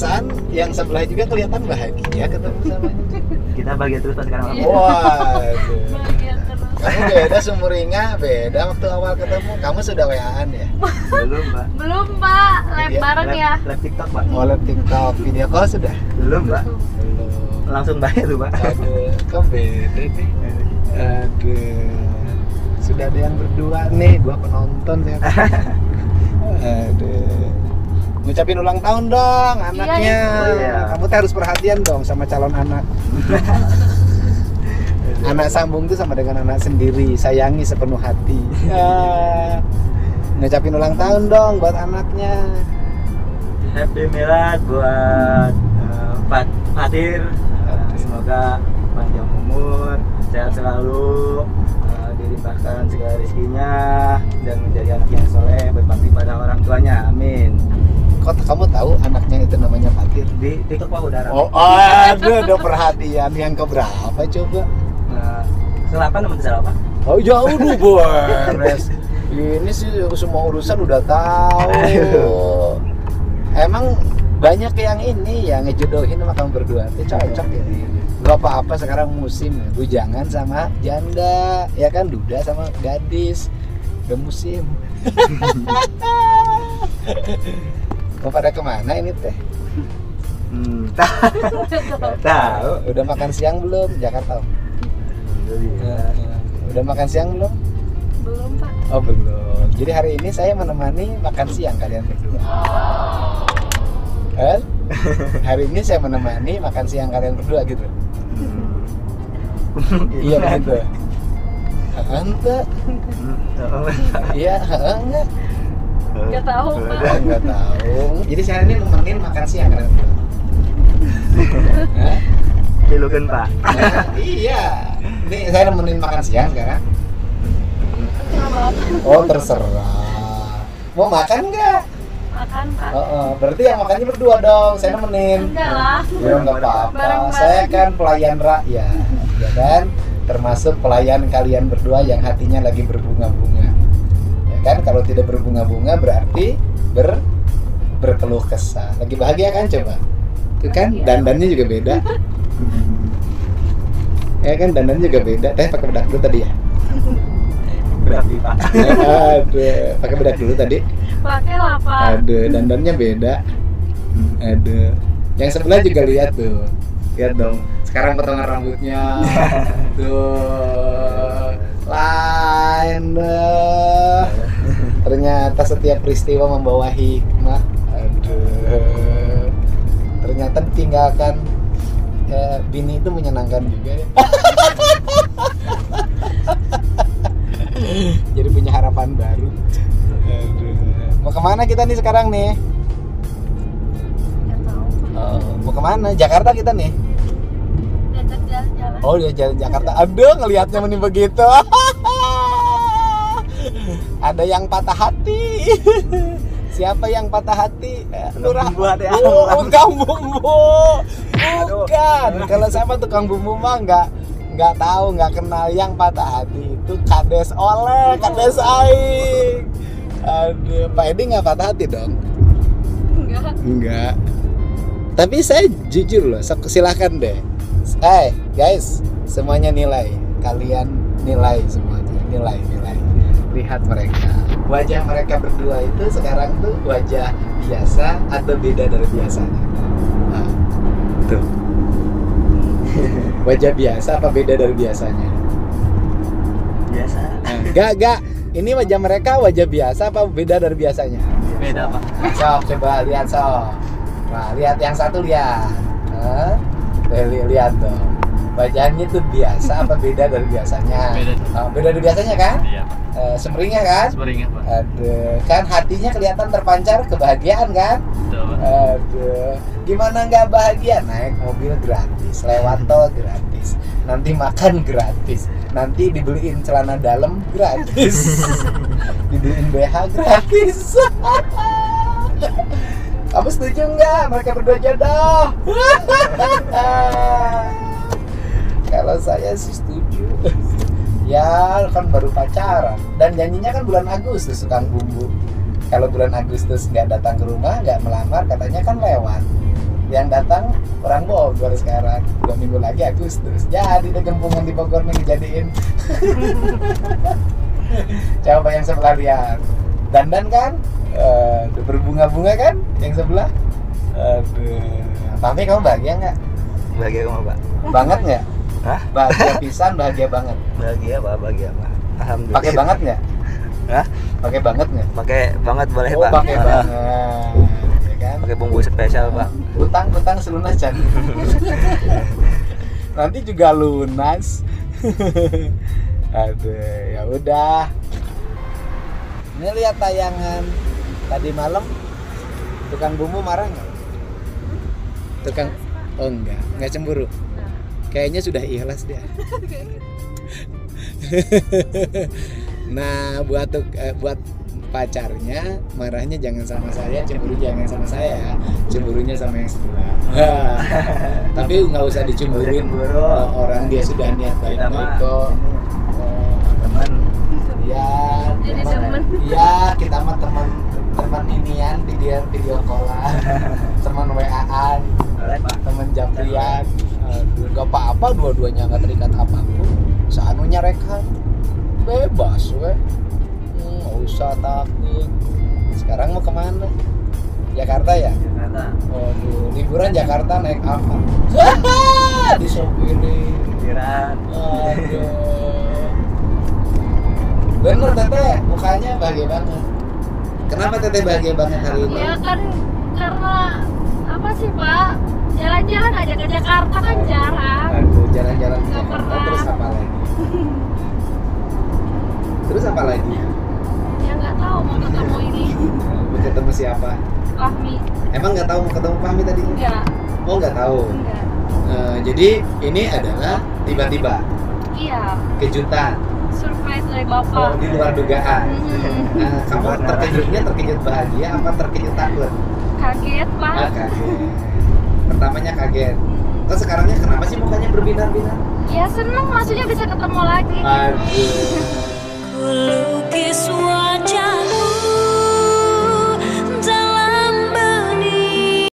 perasaan yang sebelah juga kelihatan bahagia ketemu sama Kita bahagia terus pas sekarang. waduh. Bahagia terus. Kamu beda sumuringa, beda waktu awal ketemu. Kamu sudah WA-an ya? Belum, Mbak. Belum, Pak. Live Iya, bareng ya. Live TikTok, Pak. Oh, live TikTok, video call sudah? Belum, Mbak. Belum. Langsung bayar tuh, Pak. Aduh, kok beda nih? Aduh, sudah ada yang berdua nih, gua penonton ya. Aduh, ngucapin ulang tahun dong anaknya. Iya. Kamu tuh harus perhatian dong sama calon anak. Anak sambung tuh sama dengan anak sendiri, sayangi sepenuh hati. Ngucapin ulang tahun dong buat anaknya. Happy Milad buat Fatir. Semoga panjang umur, sehat selalu, dilimpahkan segala rezekinya dan menjadi anak yang soleh, berbakti pada orang tuanya. Amin. Kok kamu tahu anaknya itu namanya Fatir? Di TikTok, Pak, udah Oh, ramai. aduh, ada perhatian yang keberapa coba? Selapan teman siapa? Oh, jauh dulu, Boris. Ini sih semua urusan udah tahu. Emang banyak yang ini yang ngejodohin sama kamu berdua. Itu cocok ya. Gak apa-apa sekarang musim bujangan sama janda, ya kan, duda sama gadis. Udah musim. Mau pada kemana ini teh? Tahu. Udah makan siang belum? Jakarta. Udah makan siang belum? Belum, Pak. Oh, belum. Jadi hari ini saya menemani makan siang kalian berdua. Hari ini saya menemani makan siang kalian berdua gitu. Iya begitu. Ente? Iya, enggak. Nggak tahu, Pak. Enggak tahu. Jadi saya ini nemenin makan siang kalian berdua. Hah? Pilukan, Pak. Iya. Ini saya nemenin makan siang sekarang. Kenapa? Oh, terserah. Mau makan nggak? Makan, Pak. Berarti yang makannya berdua dong. Saya nemenin. Enggak lah. Ya nggak apa-apa. Bareng-bareng. Saya kan pelayan rakyat, ya kan? Termasuk pelayan kalian berdua yang hatinya lagi berbunga-bunga. Ya kan? Kalau tidak berbunga-bunga berarti berkeluh kesah. Lagi bahagia kan coba? Itu kan dandannya juga beda. Ya kan dandannya juga beda. Teh pakai bedak dulu tadi ya? Berarti, Pak. Aduh, pakai bedak dulu tadi. Pakai lah, Pak. Aduh, dandannya beda. Aduh. Yang sebelah juga lihat tuh. Lihat dong. Sekarang potongan rambutnya. Tuh. Lain deh. Ternyata setiap peristiwa membawa hikmah. Aduh. Ternyata ditinggalkan bini itu menyenangkan juga ya. Jadi punya harapan baru. Aduh. Mau kemana kita nih sekarang nih? Nggak tahu, Pak. Mau kemana? Jakarta kita nih. Diajak jalan-jalan. Oh, dia jalan Jakarta. Aduh, ngelihatnya mending begitu. Ada yang patah hati. Siapa yang patah hati? Lurah. Buat ya. Oh, tukang bumbu. Bukan. Kalau sama tukang bumbu mah nggak tahu, nggak kenal. Yang patah hati itu kades oleh, kades aing. Aduh, Pak Edi nggak patah hati dong? Enggak. Tapi saya jujur loh, silahkan deh. Guys, semuanya nilai. Kalian nilai semuanya, nilai. Lihat mereka. Wajah mereka berdua itu sekarang tuh wajah biasa atau beda dari biasanya? Nah, tuh. Wajah biasa apa beda dari biasanya? Biasa. Enggak. Ini wajah mereka wajah biasa apa beda dari biasanya? Beda, Pak. Sok, coba lihat sok. Nah, lihat yang satu lihat. Lihat dong. Wajahnya tuh biasa apa beda dari biasanya? Beda. Beda dari biasanya kan? Iya, Pak. Semeringah kan? Semeringah, Pak. Aduh, kan hatinya kelihatan terpancar kebahagiaan kan? Betul, Pak. Aduh, gimana nggak bahagia? Naik mobil gratis, lewat tol gratis, nanti makan gratis, nanti dibeliin celana dalam gratis, dibeliin BH gratis. Kamu setuju nggak mereka berdua jodoh? Kalau saya sih setuju. Ya kan baru pacaran dan janjinya kan bulan Agustus tukang bumbu. Kalau bulan Agustus nggak datang ke rumah, nggak melamar, katanya kan lewat. Yang datang orang Bogor sekarang. 2 minggu lagi Agustus. Jadi deh gempungan di Bogor nih dijadiin. Coba yang sebelah lihat. Dandan kan? Berbunga-bunga kan? Yang sebelah. Aduh. Tapi kamu bahagia nggak? Bahagia kamu Pak? Banget nggak? Hah? Bahagia pisan, bahagia banget. Bahagia Pak, bahagia Pak. Alhamdulillah. Pakai banget nggak? Hah? Pakai banget nggak? Pakai banget boleh Oh, Pak. pakai banget. Ya kan? Pakai bumbu spesial Pak. Utang selunas Chan. Nanti juga lunas. Aduh, ya udah. Ini lihat tayangan tadi malam. Tukang bumbu marah nggak? Tukang, oh enggak cemburu. Kayaknya sudah ikhlas dia. Nah, buat pacarnya marahnya jangan sama saya, cemburu jangan sama saya, cemburunya sama yang sebelah. Tapi nggak usah dicemburuin, orang dia sudah niat baik-baik kok. Teman. Ya, Jadi teman. Ya, kita mah teman inian video callan, teman WA-an, Boleh Pak. teman japrian. Aduh, gak apa-apa, dua-duanya nggak terikat apapun. Seanunya rekan bebas weh, nggak usah takut. Sekarang mau kemana? Jakarta ya? Jakarta. Waduh, liburan Jakarta naik apa? Disopirin. Pikiran. Aduh. Bener Teteh, mukanya bahagia banget. Kenapa Teteh bahagia banget hari ini? Ya kan karena apa sih Pak? Jalan-jalan aja ke Jakarta kan jarang. Aduh, jalan-jalan ke Nggak Jakarta. pernah. Terus apa lagi? Terus apa lagi? Ya nggak tahu mau ketemu ini Mau ketemu siapa? Fahmi. Emang nggak tahu mau ketemu Fahmi tadi? Enggak. Oh nggak tahu. Enggak. Jadi ini adalah tiba-tiba Iya. kejutan. Surprise dari Oh, Bapak. di luar dugaan. Mhm. Nah, kamu terkejutnya terkejut bahagia apa terkejut takut? Kaget Pak. Kaget. Pertamanya kaget. Terus sekarangnya kenapa sih mukanya berbinar-binar? Ya seneng maksudnya bisa ketemu lagi. Aduh.